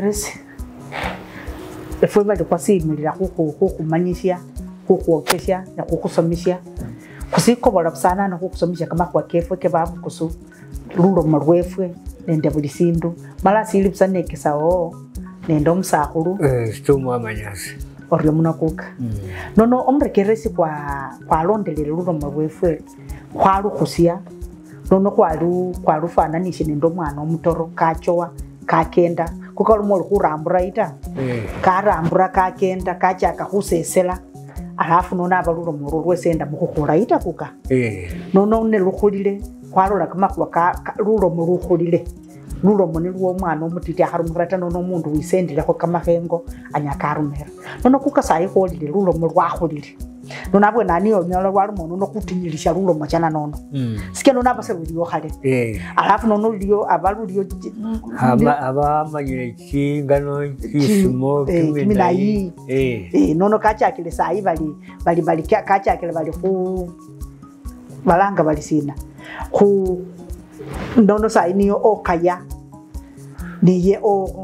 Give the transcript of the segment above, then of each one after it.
keresi efwe bali kwasimilira kukumanyisya kukuokesya na kukusomesya kusikobola busana na kukusomesya kama kwa kefwe ke babukusu lulomo lwefwe nende buli sindu mala sili busana ekisao nende omusakhulu stomu amanyasi oryo munakuka nono omrekeresi kwa londelele lulomo lwefwe kwalukusya nono kwalufananishe nende omwana omutoro kachowa kakenda kukalumoli kurambura ita karambura kakenda kachaka khusesela alafu nona abalulomo lwesenda mukhukhola ita kuka nono nelukhulile kwalola kamakhuwa lulomo lukhulile lulomo nilwo omwana omutiti akharumira ta nono omundu wisendilekho kamakhengo anyaka arumira nono kuka sayi kholile lulomo lwakhulile nono abwe nani onyola lwalumo nono kutinyilisha lulomo chana nono sike nono abaseruliyo khale alafu nono liyo abaluliyo abamanyire chingano chisimo kiminayi nono kachakile sayi bali kachakile bali khu balanga bali sina khu nono sayi niyo okaya niye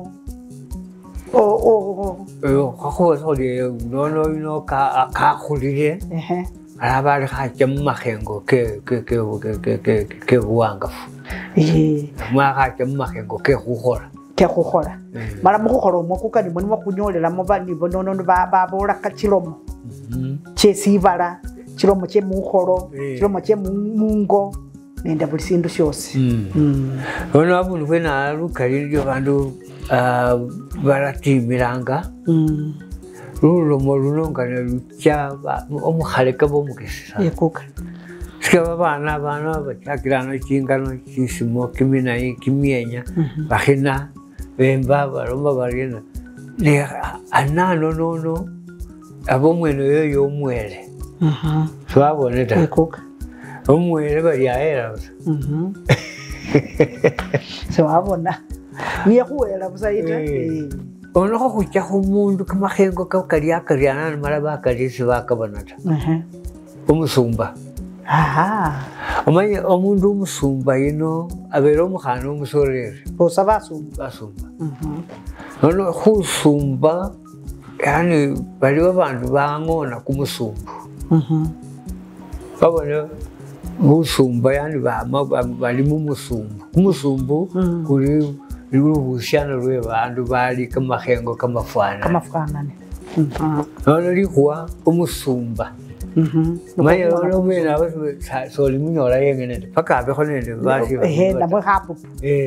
kakhuwesole nono ino kakhulile alabali khachemu makhengo ke buwangafu mwakachemu makhengo kekhukhola mala mukhukhola omwo kukani moni mwakunyolelamo banibo nono babola kachilomo chesibala chilomo chemukholo chilomo chemungo nende buli sindu shosi nono abundu bwena lukalilyo bandu baratimiranga lulomo lunongana lucha omukhaleka bomukesisa yekuka sikaba bana bachakilano chingano chisimo kiminayi kimienya bakhina bemba balomba balina ne anano nono abomweno yoyo omwele swaboneta yekuka omwele bali aera swabona niye khuwela busaita onokho khucha khumundu kamakhengo kakaliakaliana mala bakalisi bakabonata omusumba omanye omundu omusumba yino abere omukhana omusorere bosa basumba nono khusumba yani baliwo bandu bangona kumusumbu babona busumba yani bali mumusumbu kumusumbu kuli lubushano lwe bandu bali kamakhengo kamafanane nono likhuwa omusumba manye nono mwena soli munyola yengenete paka abekho nende basi namwe khapupu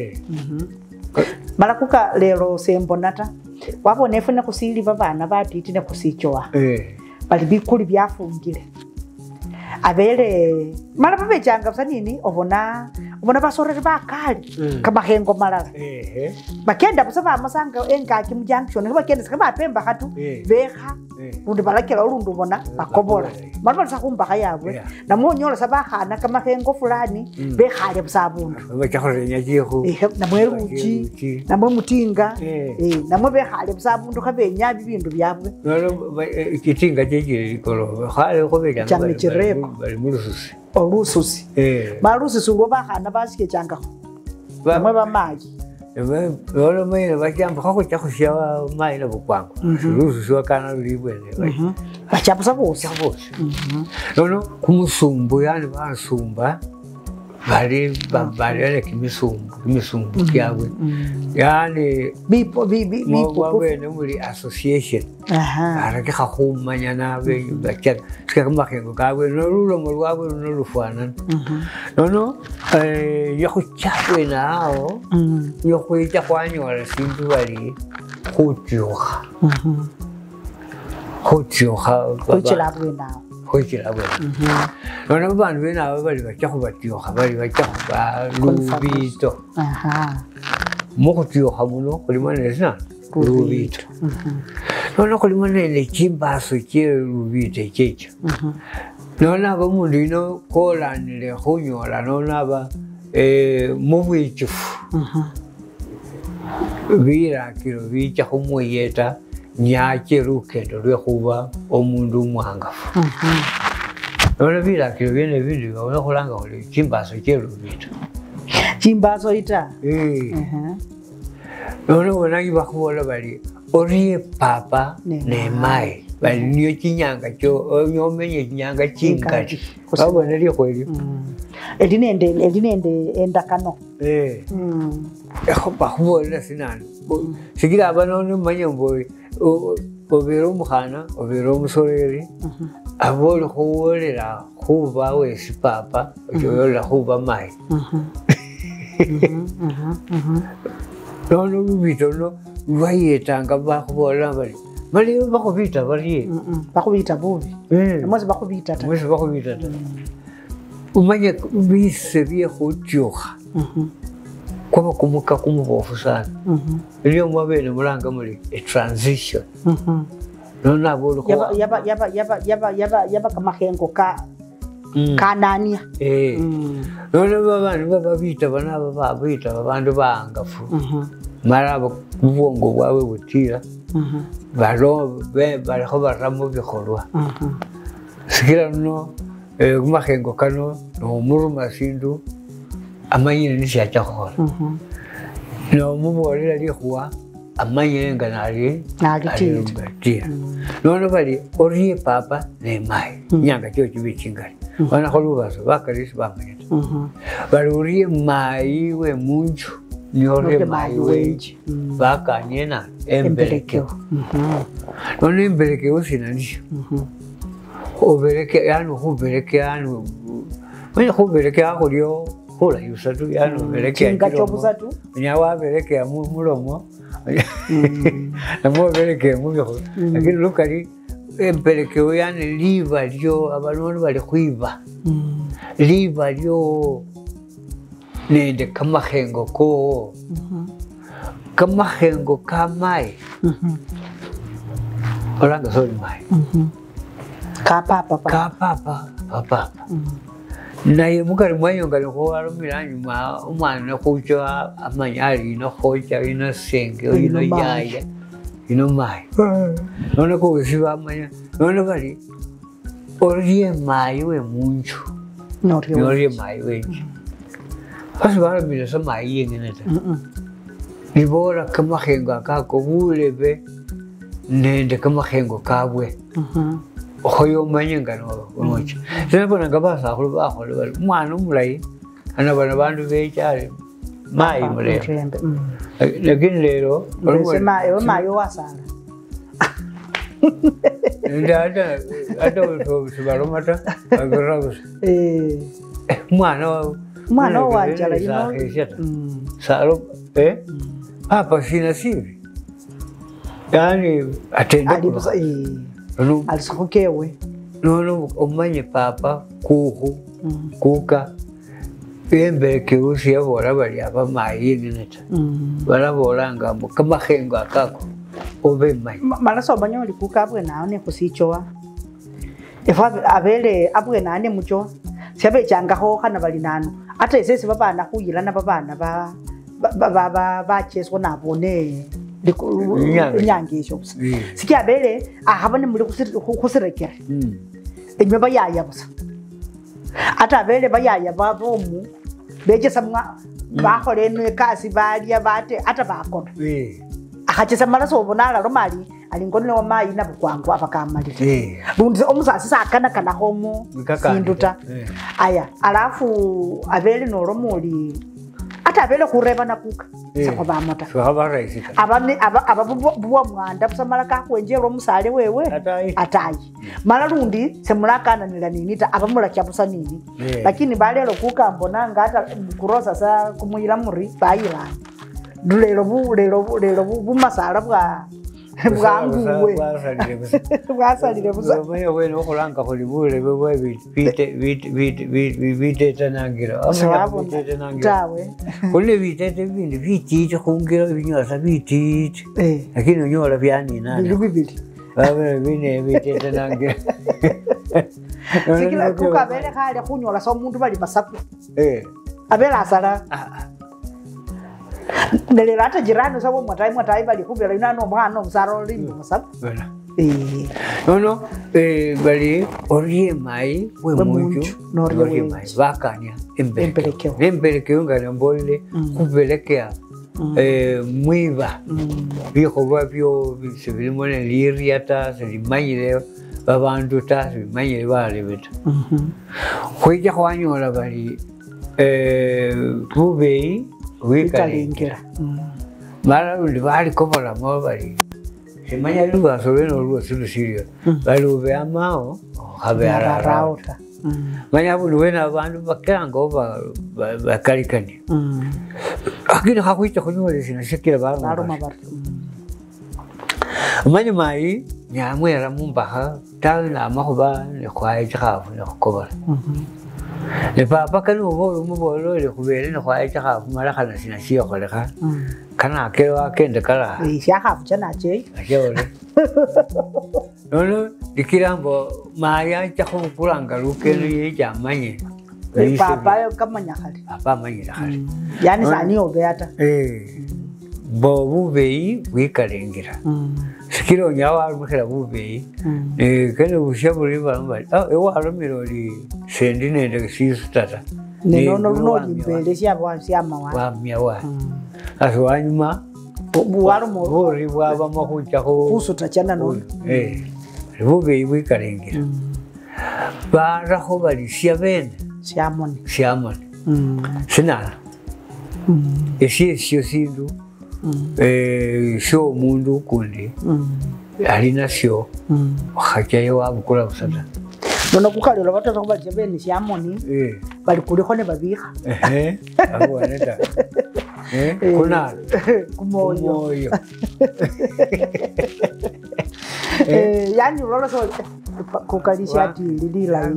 mala kuka lero sembonata wabona efuna kusili babana batiti ne kusichowa bali bikuli byafungile abele mala babechanga busanini obona basorere bakali kamakhengo malala bakenda busa bamasanga engaki mu junction bakenda sika bapemba khatu bekha undi balakela ulundu bona bakobola mala balisa kumbakha yabwe namonyola sabakhana kamakhengo fulani bekhale busa abundu bachakhorenya jikhu namwe ruchi namwe mutinga namwe bekhale busa abundu khabenya bibindu byabwe kitinga jejikolo khale khobenya bali mulususi olususi malususi lwo bakhana basike changakho namwe bamaji lolo mwene bajamba khakhucha khushya mayi nabukwangu lususi wakana lulibwene bachabusa bosa nono kumusumbu yani basumba bali kimisumbu kyabwe yani bipo wabwene muri association arake khakhumanya nabe bachaka sikamakhengo kabwe nolulomo lwabwe nolufanana nono yakhuchakwe nao yakhuicha kwanyola sindu bali khutyukha khuchilabwe nao nono babandu benabo bali bacha khubatyukha bali bacha khuba lubito mukhutyukha muno khulimo nesina lubito nono khulimo nende chimbaso che lubito echecho nono aba mundu ino kolanile khunyola nono aba mubwichufu birakilo bicha khumuyeta nyache lukendo lwekhuba omundu omwangafu nono birakilo byene bindi babona khulanga khuli chimbaso che lubito chimbaso ita nono wanagi bakubola bali oriye papa ne mai bali niyo chinyanga cho nyomenye chinyanga chinkati babona lyo kweli elinende endakano bakubola sinana sigira abanono manyombo obero mukhana obero musoreri abole khuwolera khuba wesi papa oyola khuba mai nono bibito no bayetanga bakhubola bali bali bakhubita bali bakhubita bubi mwezi bakhubita ta umanye bise bye khutyoha kwaba kumuka kumubofu sana iliyo mwabene mulanga muri a transition nona abolo ko yaba kamahengo kanania nona babita bana babita abantu bangafu mara ubwongo bwawe butira balo bariho baramo bikorwa sikira no kumahengo kano no muruma sindu amanyine nishacyakora no muborera lihwa amanyine nganari tira none bari oriye papa ne mai nyanga cyo kibicingari bana kholubaso bakarisi bamanyeta bari oriye mai we munju nyore mai weji bakanyena emberekeo none emberekeo sinani obereke yanu hubereke yanu mwenye hubereke yako lyo hola yusatu yanu bereke ngachobuzatu nyawa bereke ya mulomo namo bereke mu byo lakini lukali embereke yani liva lyo abantu bali kwiba liva lyo nende kamahengo ko kamahengo kamai olanga soli mai ka papa naye mukari mwayonga ko arumira nyuma umwana kucho amanyari no khocha ino senge ino yaya ino mai none ko siba amanya none bali oriye mai we munju oriye mai we kasi barumira so mai yengeneta ibora kamahengo kako bulebe nende kamahengo kabwe oyo manyanga no onochi sebona ngabasa khulu bakhole bali umwana umulayi ana bana bantu becyari mai mule lakini lero sema ewe mayo wasala ndada ado sibaromata agaragus mwana wajala ino salo papa sina sivi yani atenda alisukewe no umanye papa kuhu kuka embereke usi yabora bali aba mai neta barabolanga kamahengo akako obe mai maraso abanyoli kuka abwe naone kusichowa efa abele abwe nane mucho siabe changa ho kana bali nano ata esese babana kuyila na babana ba cheswa nabone inyangisho sikia bele ahabane muri kusirekera enywe bayaya busa ata bele bayaya babomu beje samwa bakhole ne kasi baliya bate ata bakona akachesa maraso obonala romali alingone wa mai na bukwangu abakamali bundi omusasi sakana kana homo sinduta aya alafu abele no romoli ata bele kureba na kuka sakwa mota ababuwa mwanda busamala ka kwenjero musale wewe atayi malarundi semulakana nila nini ta abamula kyabusa nini lakini balelo kuka mbona ngata kurosa sa kumuyira muri bayira dulelo bu masala bwa bwanguwe bwasalire busa oyo weno okulanga kulibule bwe bitete nangira bitete nangira tawe kule bitete bindi bitite kungira binyosa bitite lakini unyola byani nani bibili babe bine bitete nangira sikila kuka bele khale kunyola so umuntu bali basaku abela asala nele rata jirani sabo mwatai bali kubela inano mwana msaro limbo masabu no bali oriye mai we muju oriye mai bakanya emberekeo ngana mbole kubelekea mwiba bikolwa byo sebirimo neliriata selimanyire babantu ta sebimanyire balebeta kwija kwanyola bali bubeyi wikalengera mara undi bali kobola mo bali semanya luga soleno luga silusirio bali ube amao habera rauta manya bunu wena abantu bakango bakalikani akini hakuita kunyola sina shikira baruma manya mai nyamwera mumbaha tana mahoba ne kwaye thafu ne kobola le papa kanu mo le kubele ne kwaye thafu mara kana sina shiyo koleka kana kewa kende kala ya hafu chana che ajole no dikirambo maya chako kuranga lukeni jamanye papa yo kamanya khali papa manyira khali yani sani obeata bo bubeyi wikalengera sikiro nyawa mukira bubeyi kene bushaburi bambali ewa miroli sendi nende sisitata no no limbele syabo syama wa myawa aswanyuma buwaro mo bori bwaba makucha ko usuta chana no bubeyi wikalengera bara ho bali syabene syamoni sinala esi sindu sho mundu kundi alina sho hajayo abukula busata nono kukalira batata kuba jebeni syamoni bali kuliko ne babika abo aneta kuna kumoyo yani unaona so kukalisha ati lilila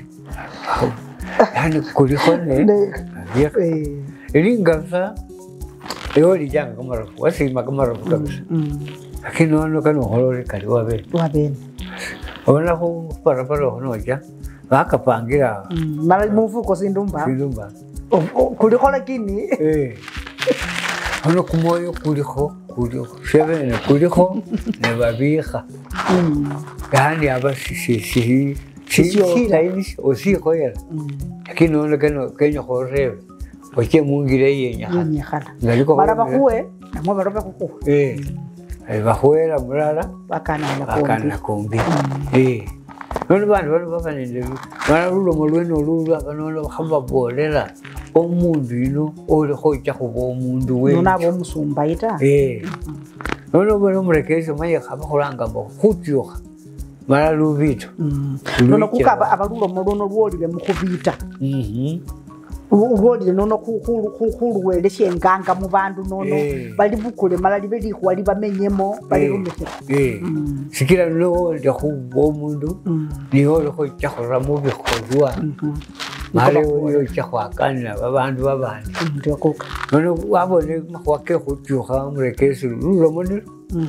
yani kuliko ne ilinga yoli janga kamaro wasima kamaro kabisa lakini ono kanu holore kali wabene ona ko para hono ja bakapangira mara mufuko sindumba kuliko lakini ono kumoyo kuliko shebene kuliko ne babika yani aba si laini osikoyera lakini ono kanu kenyo horebe oche mungire yenya ngaliko mara bakuwe namwe barobe kuku bakuwera mulala bakana kombi nono bantu bafanende mara lulo molweno lulu abanono khamba bolera omundu ino ole khoja kuba omundu we nona abo musumba ita nono bono murekezo maye khaba khulanga mbo khutyoka mara lubito nono kukaba abalulo molono lwolile mukhubita ubodile nono khuluwele syenganga mu bandu nono bali bukule mala libe likhwa bamenyemo bali lumekera sikira lo de khubo mundu niho lokho tsakhora mu bikholwa male yo tsakhwakana babandu babandi ndikoka nono wabone makhwake khutyoka murekesi lulomonero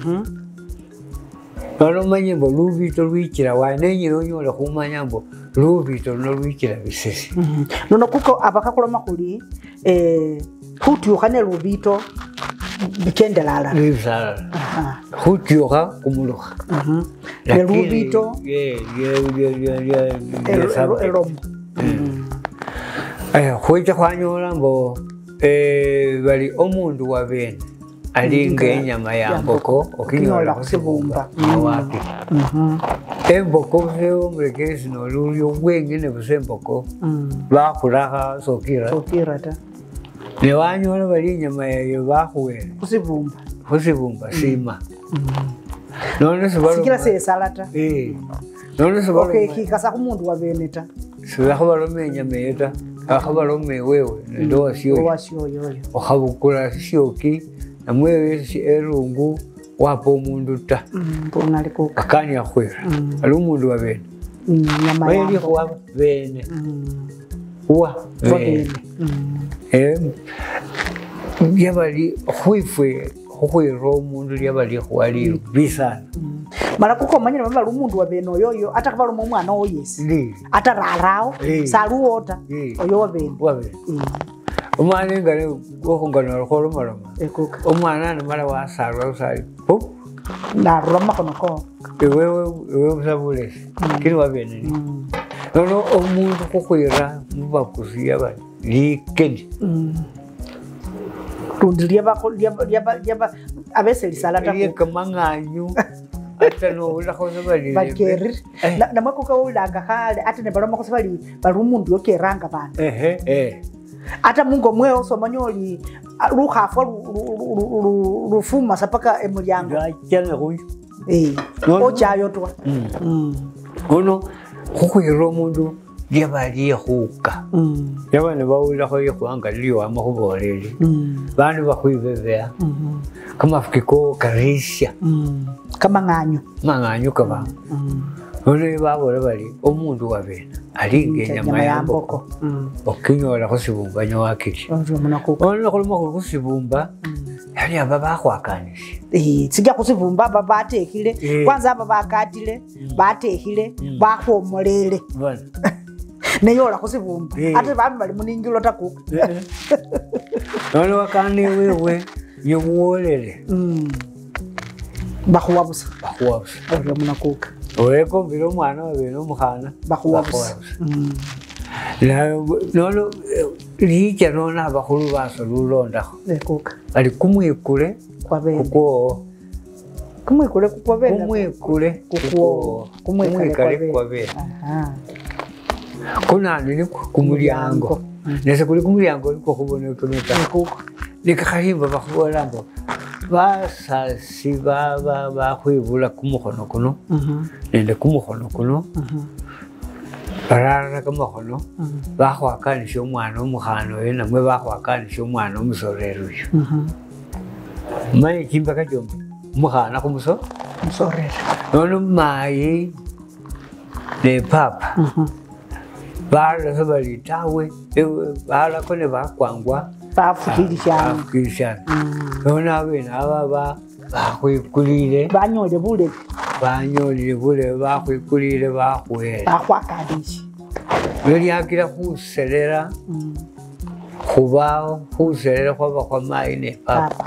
nono manye mbo lubito lwikira wanenye nonyola khumanya mbo lubito nolwikira bisesi nono kuko abakakoloma kuli khutyukha ne lubito bikendelala khutyukha kumulukha ne lubito elomo khwicha khwanyola mbo bali omundu wabene alinga enyama ya mboko okinyola khusibumba awaki emboko seo murekesi nolulyo bwengene busemboko bakhulakha sokira ta ne wanyola bali inyama yayo bakhuwele khusibumba sima nono sikira sesalata nono okay kikasa kumundu wabene ta sibakhbaloma enyama eyo ta akhabaloma ewewe nendowa siyoyo okhabukula syoki namwe erungu wapa omundu ta akani akhwira ali omundu wabene mayelikho wabene lyabali khwifwe khukhwira omundu lyabali khwali bisana mara kuko manyira bali omundu wabene oyoyo ata kabaloma omwana oyesi ata rarao saluota oyo wabene umwana ngale gokhongana kholomaloma umwana namala wasarwa usali narurama konoko ewe busabulesi kiri wabene nono omundu khukhwira mubakusi yabali likeni rundi liaba abeselisala taku kamanganyu ata no ula khoza bali bakeri na makoka ulanga khale ate ne baloma khoza bali umundu yokeranga bana ata mungo mweo somanyoli rukhafwa rufuma sapaka emulyango cyane huyu ochayo twa ono khukhwira omundu lyabali yakhuka yabana bawula khoye khwanga liyo amakhubolele bana bakhwibebea kamafuki ko karisha kamanganyu kaba ono babola bali omundu wabena alinge nyama yamboko okinyola khusibumba nyowakili ono khuluma khusibumba yali aba bakhwakanisha sijja khusibumba babatekhile kwanza aba bakatile batekhile bakhomolele neyola khusibumba ate bami bali muningilo takuka ono wakane wewe yomuolele bakhuwabusa olyo munakuka oweko mbilo mwana wabene omukhana bakhuwabusa nono licha nona abakhulu baso lulondakho bali kumwikule kukwowo kumwikule kukwabene kumwikale kwabene kunani ni kumulyango nese kuli kumulyango nikwo khubonekemeta nikakhalimba bakhubola mbo basasi bakhwibula kumukhono kuno nende kumukhono kuno barara kamakhono bakhwakanisha omwana omukhana oyo namwe bakhwakanisha omwana omusoreri oyo manye chimbaka chombi omukhana khumusoreri nono mayi ne papa balasa bali tawe balako ne bakwangwa bafukilishana nono abene aba bakhwikulile banyolile bulebe bakhwikulile bakhwakanisha belyakila khuselela khubawo khuselela khwaba khwa mayi ne papa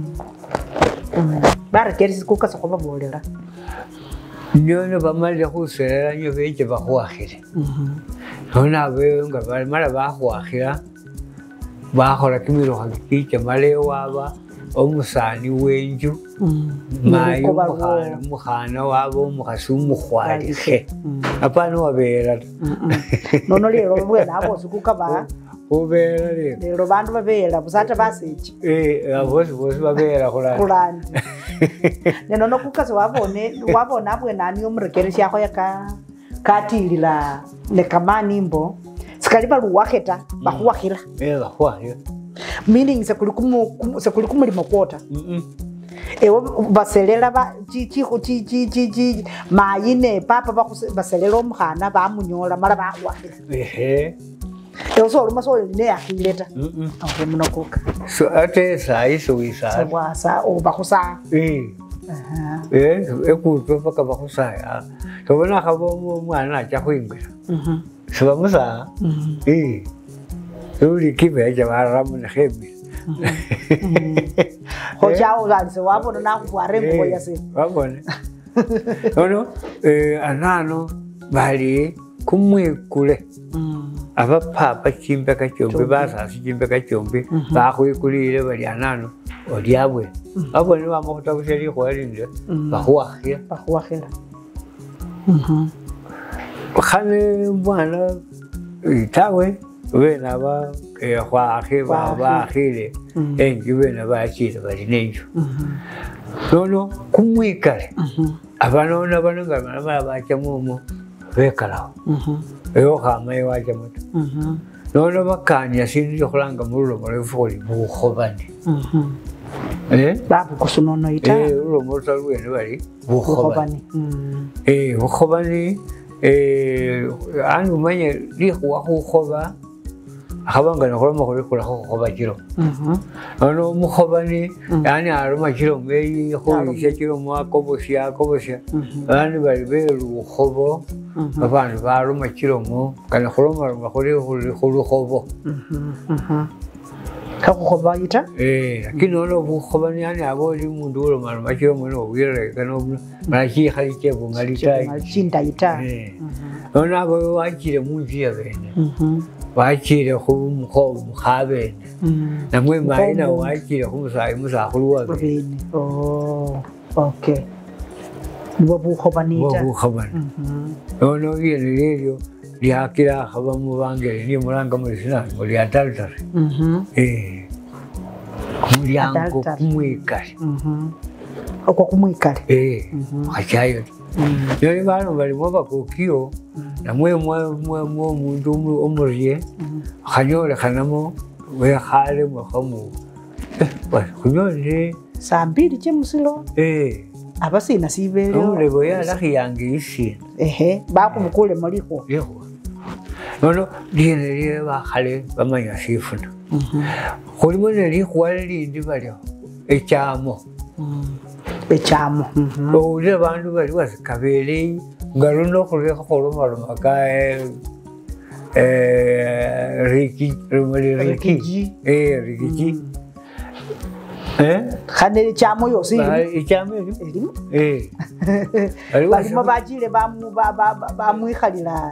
barekerisi kukasa khubabolela nyono bamalile khuselela nyo beche bakhwakhile nono abeyo nga balimala bakhwakhila bakhola kimilokha kikicha mala ewaba omusani wenju mayi omukhana waba omukhasi omukhwalikhe apana wabela nono lero bwena abosi kukaba ubela lero bandu babela busata basechi abosi babela khulandi nenono kukasi wabona abwena ani omurekeresi akho katilila nekamani mbo sikali baluwakheta bakhuwakhila meaning sekuli kumulimo kwota ewo baselela mayi ne papa baselela omukhana bamunyola mala bakhuwakhila ewo soluma solineyakhileta munakuka ate sayi sowisasa bakhusaa ekutwe paka bakhusaya tobona khaba omwana acha khwingila sebamusaa uli kibeja baramu nekhemile khochawo galise wabona nakhufwara engubo yase wabona ono anano bali kumwikule abapapa chimbeka chombi basasi chimbeka chombi bakhwikulile bali anano olyabwe abone bamakhutabusha likhuwa linde bakhuwakhila khane mwana itawe bena bakhile enju bena bachile bali nenju nono kumwikale abanona banonga bana bachamumo bekalawo eyo khamaye wachamuta nono bakanya sindu lyokhulanga mululomo lwefuli bukhobani babukusunono ita ulomo lwene bali bukhobani bukhobani ani umanye likhuwa khukhoba akhabanga nekhuloma khulikhulakho khukhoba chilo ano omukhobani yani aloma chilomo eyikhulisha chilomo akobosya bani bali belukhobo abandu baloma chilomo kana khulomaloma khulukhobo kakhukhoba ita lakini ono bukhobani yani aboli mundu ulomaloma chilomo nobwireka mala chikhali chebungalita chinda ita ono abo wachile munju yabene wachire mukhabene namwe maina wachire musakhulu wabene. Oh, okay. Nibo bukhobanita. Bukhabana. Nono yelelyo lyakira khaba mubangere ni mulanga mulisina muri ataltare. Kumulyango kumwikale. Okwo kumwikale. Achayo. Yoni bano bali moba kokio namwe omuntu omuriye khanyole khanamo we khale mukhamu. Kunyole sambiri chemusilo. Abasina sibele. Olebo ya lakhi yange isi. Bakumukule muliko. Yego. Nono liye bakhale bamanya sifuna. Khulimo neli khwali ndi balyo echamo. Echamo. Ule bantu bali wasikabele ngaluno khuleka kholomaloma ka riki. Riki. Khanele chamo yose ichamo balimo bajile bamwikhalila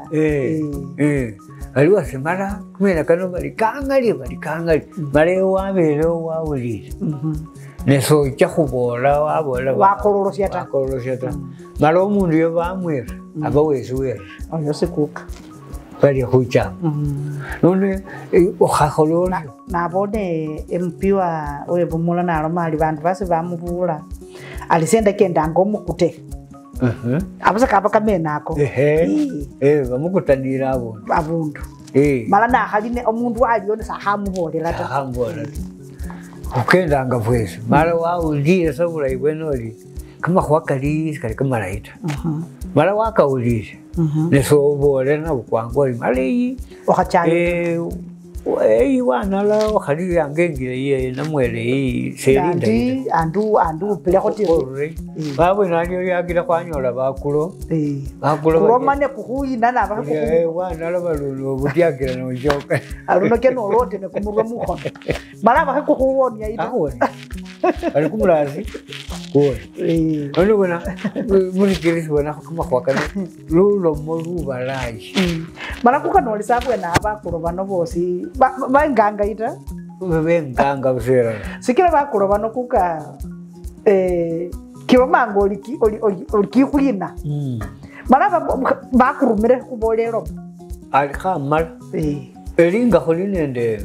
aliwa semara kumena kano bali kangali male wabele wawulile neso chakhubola wabola wakololosya ta mala omundu yo bamwira aba wesuwera yose kuka bali khucha none okhakholola nabone empiwa webumula nalomali bantu basi bamubula alisenda kenda ngomukute abusa kaba kamena ako bamukutanira abundu mala nakhaline omundu aliyo sahamubolela ta ukenda ngavwese mala wawulile sabula ibwenoli kama khwakali kali kamalaita mala wakawulile nesobole nabukwangoli maleyi okhachaye wanala wakhali yangengile ye namwele serinda andu pilekho tiro babwe nalyo yakila kwanyola bakulo kulomane kukhuyina naba wanala balulu butyakila nojoka aluno keno lote ne kumurwa mukhono mala bakhe kukhuwonya ita ali kumulazi ono bona muri kirisi bona kuma khwakana lulo molubalaji mala kukanolisa bwena abakulo bano bosi banganga ita benganga busera sikira bakulo bano kuka kiromango oli khulina mala bakurumire kubolero ali khamala elinga khulinende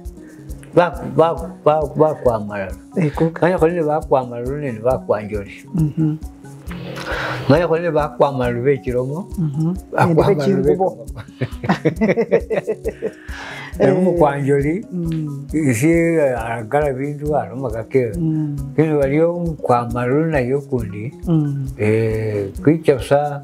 bakwamala kanya khuline bakwamala lunene bakwanjoli maya khuline bakwamala bechiromo mukwanjoli isi agala bintu aloma kakera kino waliyo kwamala lunayo kundi kwichapsa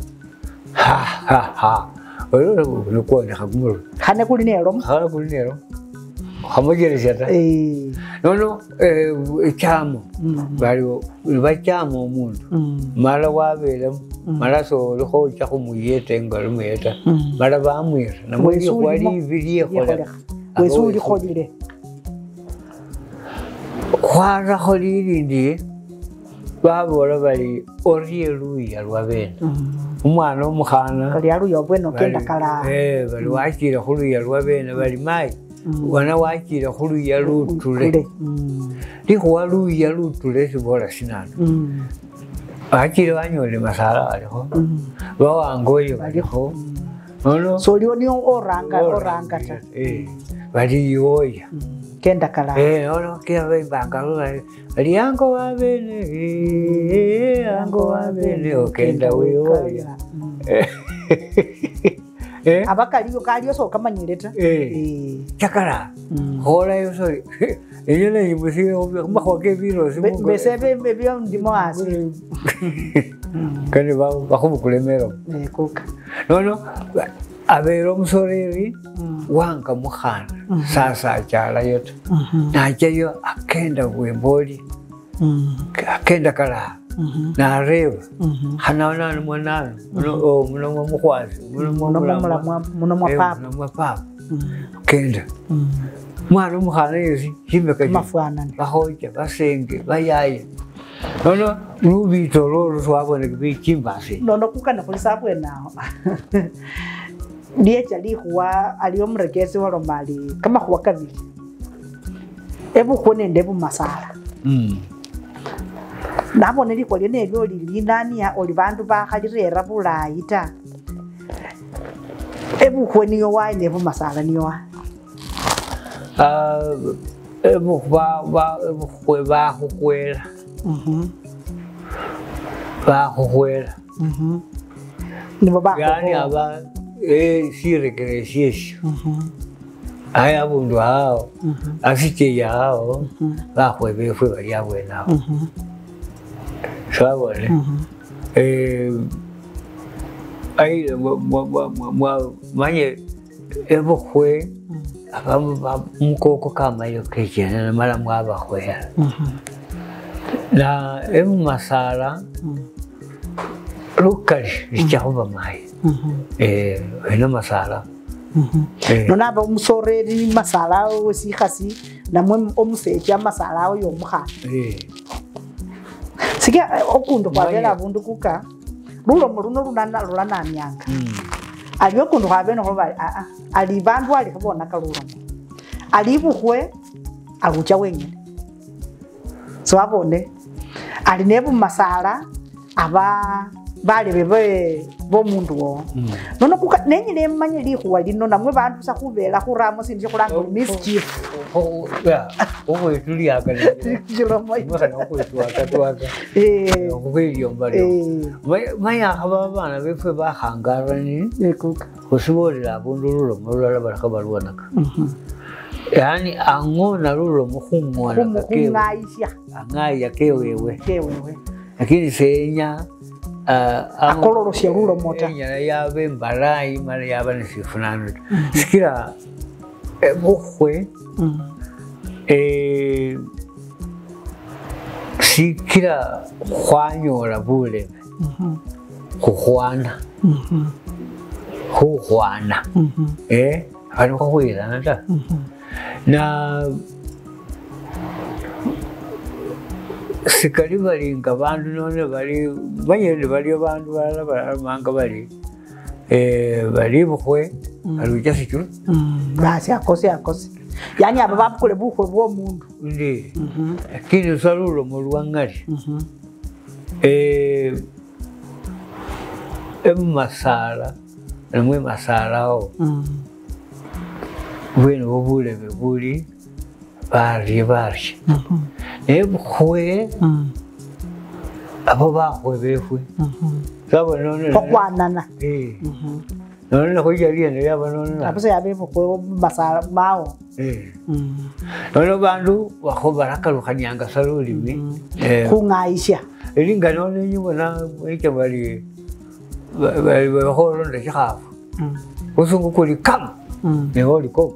ololo lukuonekha kumulu khane kulinero khamujeresata nono echamo baliwo bachamo omundu mala wabelamo mala solikho chakhumuyeta engalumuyeta mala bamwira namwili khwali ibili ekhola wesuli kholile khwara kholilindi babola bali oriye luya lwabene umwana omukhana kali aluya bweno kenda kala bali wachira khuluya lwabene bali mai wana wachira khuluya lutule likhuwa luya lutule sibola sinano wachire wanyole masala alikho bawangoyo balikho nono soliwo niyo oranga ta bali yoya kenda kala nono kia bembanga bali yango wabene okenda weyoya abakaliyo kaliyo so kamanyire ta chakala hola yo soy ella le imposible bajo que virus besebe bebyo ndimo asi kani bajo bukulemero kuka no abero musoreri wanga mukhana sasa chala yote najeyo akenda bwemboli akenda kala na reva hanaona mwanano muno mukhwazi muno mwapapa kenda mwana mukhana yesi chimeka mafuanani bahoja basenge bayaye nono lubito lolo swabone bichimbasi nono kukana kulisa bwenawo ndiye chali huwa aliyo mregezi walo mali kama huwa kabili ebu kone ndebu masala nabo neli kwa lione lyo linani ya olibandu ba khalirera bulaita ebu kone yo wa nebu masala niyo wa ebu ba hukwela bahuhwela nibo ba yani aba sirekereshiesho aya bundu hao afite yao bahwebefwe bali abwenao sabone ai manye ebuhwe mukoko kama yo kejena mala mwaba hwela na emu masala lukali lichahuba mai eno masala nona ba umusoreri masala wesikhasi namwe omusecha masala yo mukha sikia okundu kwabela bundu kuka lulo muluno lulana myanga aliyo kundu kwabeno kuba ali bandu ali kubona kalulo ali buhwe agucha wenyine so abone ali nebu masala aba bali bebe bo mundu wo nono kuka nenyine manye lihuwa lino namwe bantu sakubela kuramo sindi kulanga mischief ya owe tuliaga jiro moyo mwana okwetwaka twaka okwelyo mbali maya abana befe bahangarani kuka kusibolera abundululo mulala barakabalwanaka yani angona lulo muhumwana ngaisha angaya kewewe lakini senya akoloro sherulo mota nyana yabe mbarai mara yaba nisifunano sikira buhwe sikira khwanyola bulebe khukhwana khukhwana hano khwirana ta na sikali bali nga bandu none bali banyene bali bandu balamanga bali buhwe aluja sikuru basi akose yani aba babukule buhwe bwo mundu ndi lakini salulo mulwangali masala namwe masalao bueno bobulebe buli bari ebuhwe abo bahwe befwe sabo none kokwanana none ko yali ene yaba none abose yabe buhwe masala bawo none bandu baho barakalukhanyanga salulimi kungaisha elinga none nyibona eke bali baholo ndekhafu usungu kuli kam neholi kom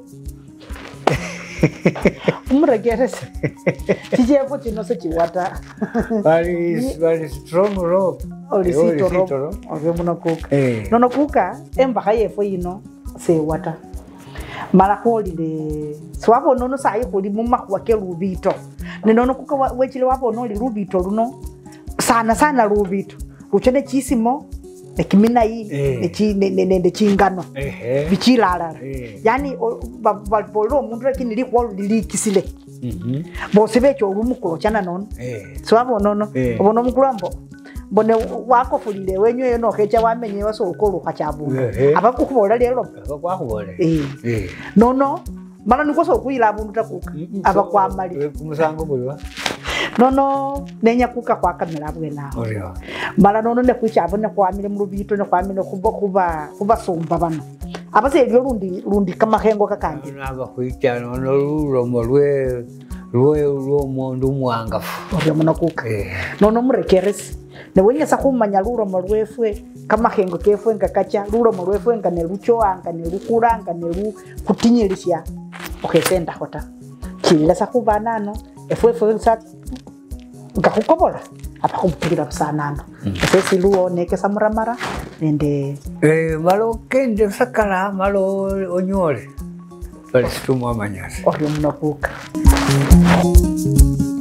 umregerese tijepo tinose chiwata bali strong rope olisitoro ogemunokuka nonokuka embaka yefo yino sewata mala holide swabo nono sai holi mumakwa ke rubito nenono kuka wechile wapo no rubito luno sana rubito uchene chisimo ekimina yi nende chingano bichilala yani bolo mundu lakini likwa lilikisile bose becho urumukulo chana nono swabo nono bono mukulambo bone wako fulile wenyo yeno kecha wamenye wasokolo kachabu abakukubola lero abakwakubole nono mala nikoso kuyila bundu takuka abakwamali kumusango bulwa nono nenya kuka kwa kamera bwena mala nono ne kuchabo ne kwamile mu rubito ne kwamile kuba somba bano abase ebyo rundi kama hengo kakandi naba kuicha nono rulomo lwe mundu mwangafu oryo mona kuka nono murekeresi ne wenyesa kumanya rulomo lwefwe kama hengo kefwe ngakacha rulomo lwefwe ngane lucho anga ne lukura anga ne kutinyilisha okesenda hota kila sakubanano efwe sa ngakukobola apa kumpulira busanano sesi luo neke samuramara nende malo kende sakala malo onyole bali situmwa manyasi oryo munokuka